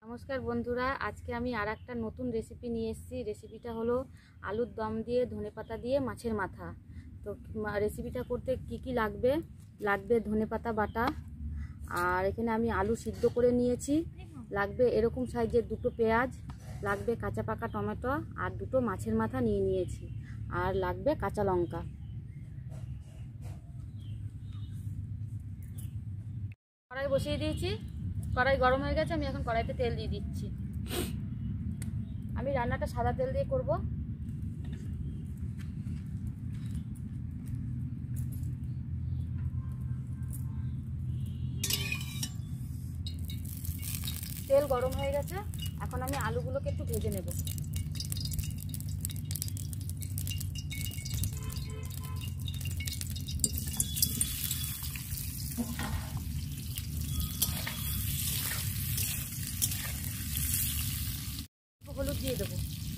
নমস্কার বন্ধুরা, আজকে আমি আর একটা নতুন রেসিপি নিয়ে এসেছি। রেসিপিটা হলো আলুর দম দিয়ে ধনেপাতা দিয়ে মাছের মাথা। তো রেসিপিটা করতে কি লাগবে? লাগবে ধনেপাতা বাটা, আর এখানে আমি আলু সিদ্ধ করে নিয়েছি। লাগবে এরকম সাইজের দুটো পেঁয়াজ, লাগবে কাঁচা পাকা টমেটো, আর দুটো মাছের মাথা নিয়ে নিয়েছি, আর লাগবে কাঁচা লঙ্কা। কড়াই বসিয়ে দিয়েছি, কড়াই গরম হয়ে গেছে। আমি এখন কড়াইতে তেল দিয়ে দিচ্ছি। আমি রান্নাটা সাদা তেল দিয়ে করব। তেল গরম হয়ে গেছে, এখন আমি আলুগুলোকে একটু ভেজে নেব। হলুদ দিয়ে দেবো।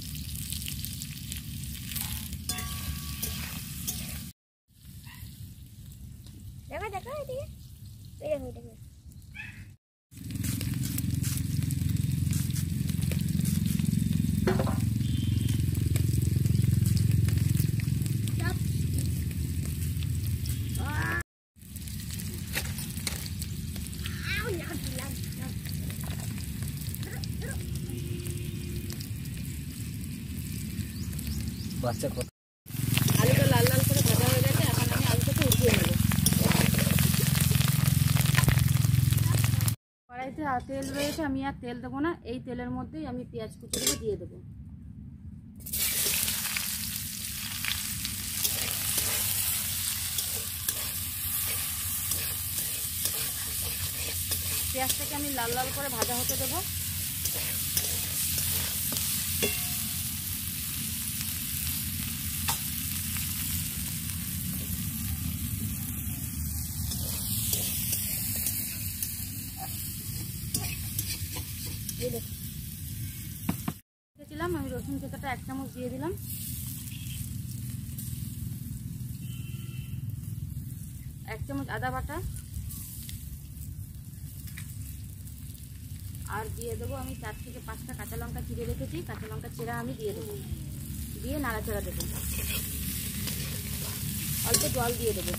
দেখো দেখো এদিকে এরকম বাচ্চা কত আলুটা লাল লাল করে ভাজা হয়ে গেছে, এখন আমি আলুটাকে উঠিয়ে নেব। কড়াইতে তেল রয়েছে, আমি আর তেল দেবো না। এই তেলের মধ্যেই আমি পেঁয়াজ কুচিগুলো দিয়ে দেবো। পেঁয়াজটাকে আমি লাল লাল করে ভাজা হতে দেবো। আমি রসুন চেঁচাটা 1 চামচ দিয়ে দিলাম। এক চামচ আদা বাটা, আর দিয়ে দেবো আমি 4 থেকে 5টা কাঁচা লঙ্কা চিড়ে রেখেছি। কাঁচা লঙ্কা চিড়া আমি দিয়ে দেবো, দিয়ে নাড়াচাড়া দেবো। অল্প জল দিয়ে দেবো।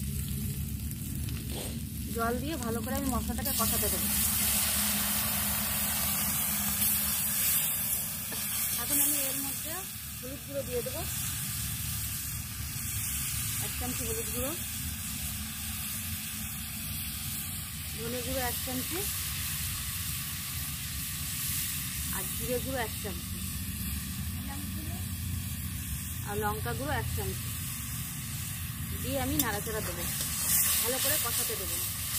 জল দিয়ে ভালো করে আমি মশলাটাকে কষাতে দেবো। এখন আমি এর মধ্যে হলুদ গুঁড়ো দিয়ে দেবো, 1 চামচি হলুদ গুঁড়ো, ধনে গুঁড়ো 1 চামচি, আর জিরে গুঁড়ো 1 চামচি, আর লঙ্কা গুঁড়ো 1 চামচি দিয়ে আমি নাড়াচাড়া দেবো, ভালো করে কষাতে দেবো।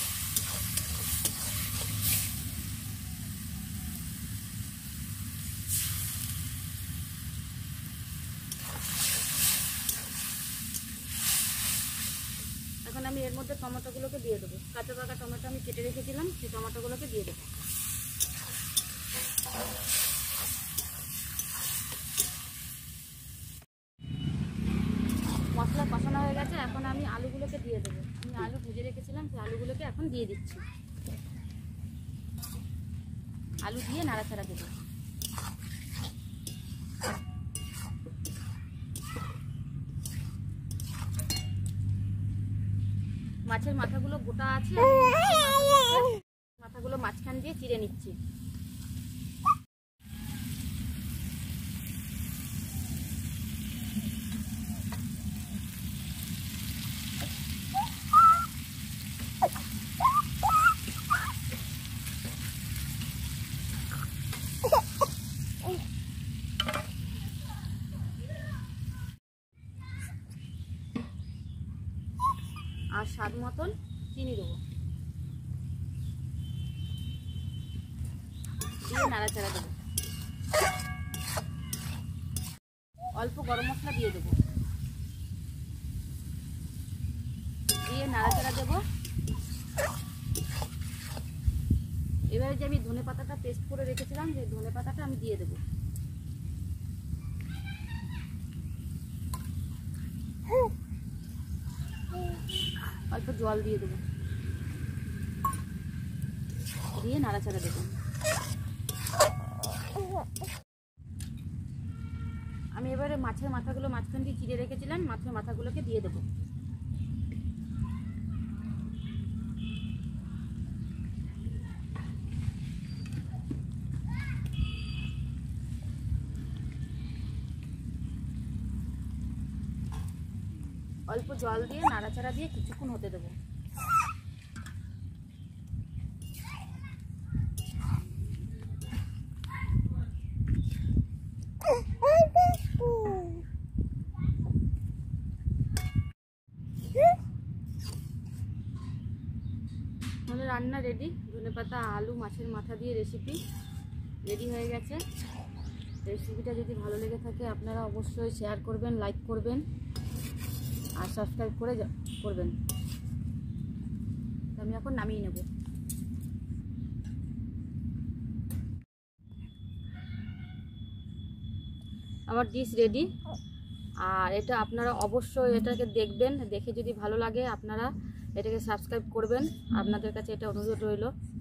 এখন আমি এর মধ্যে টমেটোগুলোকে দিয়ে দেবো। কাঁচা পাকা টমেটো আমি কেটে রেখেছিলাম, সেই টমেটোগুলোকে দিয়ে দেবো। মশলা কষানো হয়ে গেছে, এখন আমি আলুগুলোকে দিয়ে দেবো। আমি আলু ভেজে রেখেছিলাম, সেই আলুগুলোকে এখন দিয়ে দিচ্ছি। আলু দিয়ে নাড়াচাড়া দেবো। মাছের মাথাগুলো গোটা আছে, মাথাগুলো মাঝখান দিয়ে চিড়ে নিচ্ছি। আর স্বাদ মতন চিনি দেবো, দিয়ে নাড়াচাড়া দেবো। অল্প গরম মশলা দিয়ে দেবো, দিয়ে নাড়াচাড়া দেবো। এবারে যে আমি ধনে পাতাটা পেস্ট করে রেখেছিলাম, সেই ধনে পাতাটা আমি দিয়ে দেবো। অল্প জল দিয়ে দেবো, দিয়ে নাড়াচাড়া দেবো। মাছের মাথাগুলো মাঝখান দিয়ে চিড়ে রেখেছিলাম, মাছের মাথাগুলোকে দিয়ে দেবো। অল্প জল দিয়ে নাড়াচাড়া দিয়ে কিছুক্ষণ হতে দেবো। আমাদের রান্না রেডি, ধনেপাতা আলু মাছের মাথা দিয়ে রেসিপি রেডি হয়ে গেছে। রেসিপিটা যদি ভালো লেগে থাকে আপনারা অবশ্যই শেয়ার করবেন, লাইক করবেন আর সাবস্ক্রাইব করবেন। তো আমি এখন নামিয়ে নেব। আমার ডিশ রেডি। আর এটা আপনারা অবশ্যই এটাকে দেখবেন, দেখে যদি ভালো লাগে আপনারা এটাকে সাবস্ক্রাইব করবেন। আপনাদের কাছে এটা অনুরোধ রইল।